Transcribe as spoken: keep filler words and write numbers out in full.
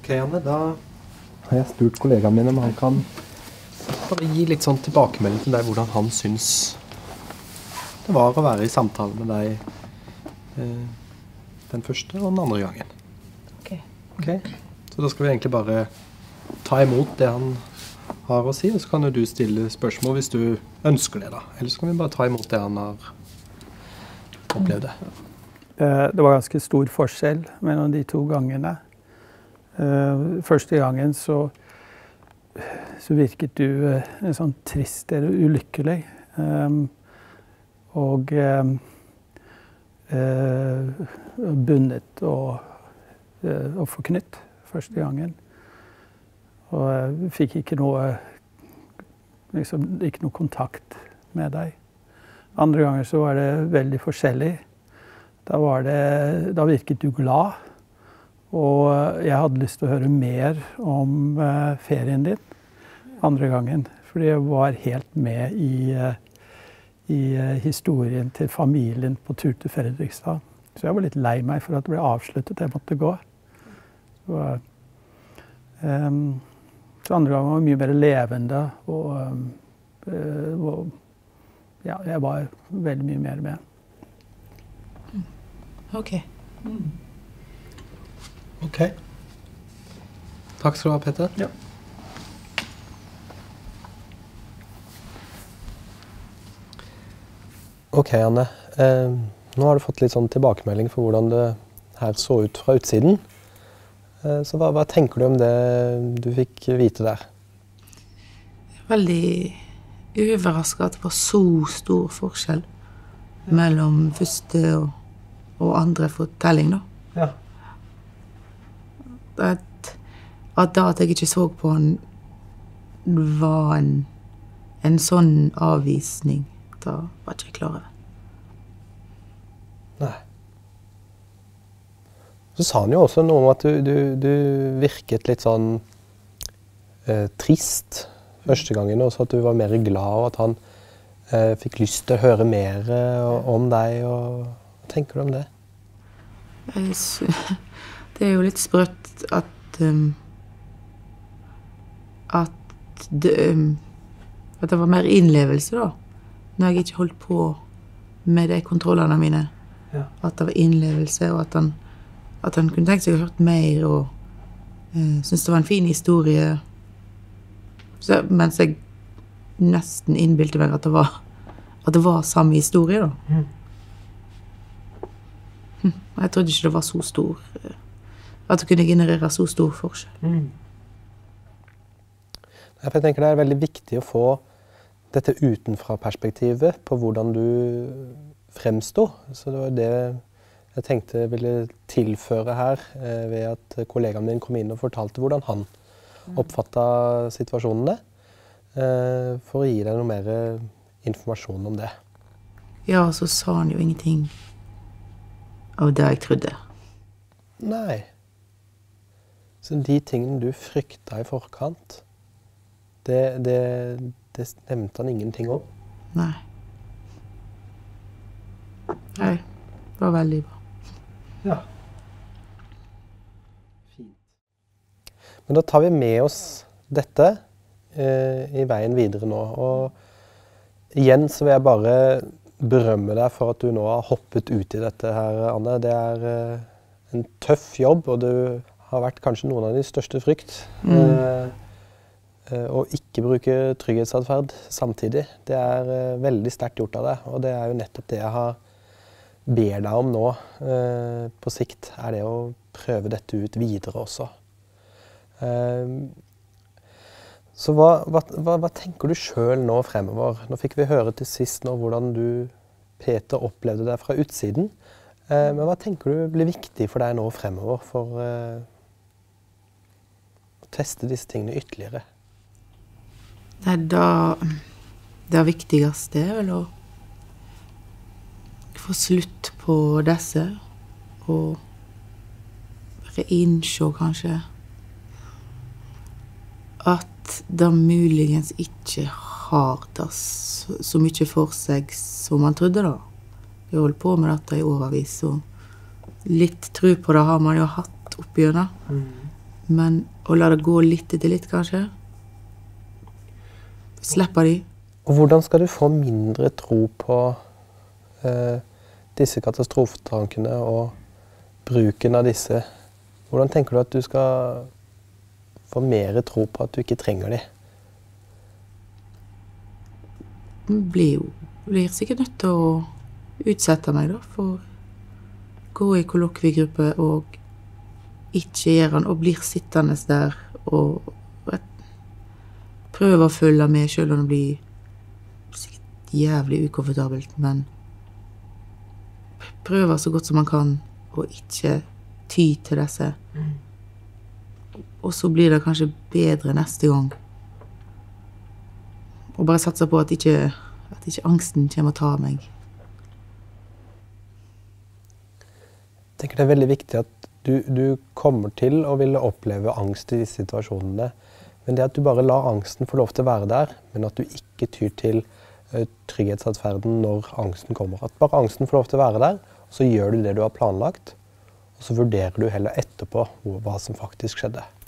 Ok, Janne, da har jeg spurt kollegaen min om han kan bare gi litt sånn tilbakemelding til deg hvordan han syns det var å være i samtale med deg eh, den første og den andre gangen. Ok. Ok, så da skal vi egentlig bare ta imot det han har å si, og så kan jo du stille spørsmål hvis du ønsker det da. Eller så kan vi bare ta imot det han har opplevd det. Det var ganske stor forskjell mellom de to gangene. Første gangen så, så virket du en sånn trist eller ulykkelig. Og bundet og, og forknytt første gangen. Og jeg fikk ikke noe, liksom, ikke noe kontakt med deg. Andre ganger så var det veldig forskjellig. Da, var det, da virket du glad, og jeg hadde lyst til å høre mer om uh, ferien din andre gangen. Fordi jeg var helt med i, uh, i uh, historien til familien på tur til Fredrikstad. Så jeg var litt lei meg for at det ble avsluttet, jeg måtte gå. Så, um, så andre gangen var mye mer levende, og, um, uh, og ja, jeg var veldig mye mer med. Ok. Mm. Ok. Takk skal du ha, Petter. Ja. Ok, Anne. Eh, nå har du fått litt sånn tilbakemelding for hvordan det her så ut fra utsiden. Eh, så hva, hva tenker du om det du fikk vite der? Veldig overrasket at det var så stor forskjell mellom første og og andre fortelling da. Ja. At, at da at jeg ikke så på han var en, en sånn avvisning, da var ikke jeg klar over. Nei. Så sa han jo også noe om at du, du, du virket litt sånn eh, trist første gangen, og så at du var mer glad, og at han eh, fikk lyst til å høre mer eh, om deg, og hva tenker du om det? Det er jo litt sprøtt at um, at, det, um, at det var mer innlevelse da, når jeg ikke holdt på med de kontrollene mine. Ja. At det var innlevelse, og at han, at han kunne tenkt seg å ha hørt mer, og uh, syntes det var en fin historie. Så, mens jeg nesten innbilte meg at det var, at det var samme historie da. Mm. Jeg trodde ikke det var så stor, at det kunne generere så stor forskjell. Mm. Jeg tenker det er veldig viktig å få dette utenfra-perspektivet på hvordan du fremstod. Så det var det jeg tenkte jeg ville tilføre her, ved at kollegaen min kom inn og fortalte hvordan han oppfattet situasjonene, for å gi deg noe mer informasjon om det. Ja, så sa han jo ingenting av det jeg trodde. Nei. Så de tingene du frykta i forkant, det, det, det nevnte han ingenting om? Nei. Nei, det var veldig bra. Ja. Fint. Men da tar vi med oss dette eh, i veien videre nå. Og igjen så vil jeg bare berømme deg for at du nå har hoppet ut i dette her, Anne. Det er uh, en tøff jobb, og du har vært kanskje noen av de største frykt. Mm. Uh, uh, og ikke bruke trygghetsadferd samtidig. Det er uh, veldig sterkt gjort av deg, og det er jo nettopp det jeg har ber deg om nå. Uh, på sikt er det å prøve dette ut videre også. Uh, Så hva, hva, hva, hva tenker du selv nå fremover? Nå fikk vi høre til sist nå hvordan du, Peter, opplevde deg fra utsiden. Eh, men hva tenker du blir viktig for deg nå fremover for eh, å teste disse tingene ytterligere? Nei, da, det viktigste er vel å få slutt på disse, og bare innse kanskje at det muligens ikke har det så, så mye for seg som man trodde da. Vi har holdt på med dette i årevis, og litt tro på det har man jo hatt oppigjennom. Mm. Men å la det gå litt etter litt, kanskje. Slipper de. Og hvordan skal du få mindre tro på eh, disse katastrofetankene og bruken av disse? Hvordan tenker du at du skal få mer tro på at du ikke trenger de? Blir jo blir sikkert nødt til å utsette meg da, for gå i kollokviegruppe og ikke gjøre den, og blir sittende der og prøve å følge med, selv om det blir sikkert jævlig ukomfortabelt, men prøve så godt som man kan, og ikke ty til disse. Mm. Og så blir det kanskje bedre neste gang. Og bare satse på at ikke, at ikke angsten kommer å ta meg. Jeg tenker det er veldig viktig at du, du kommer til å ville oppleve angst i disse situasjonene. Men det at du bare lar angsten få lov til å være der, men at du ikke tyr til uh, trygghetsatferden når angsten kommer. At bare angsten får lov til å være der, og så gjør du det du har planlagt, og så vurderer du heller etterpå hva som faktisk skjedde.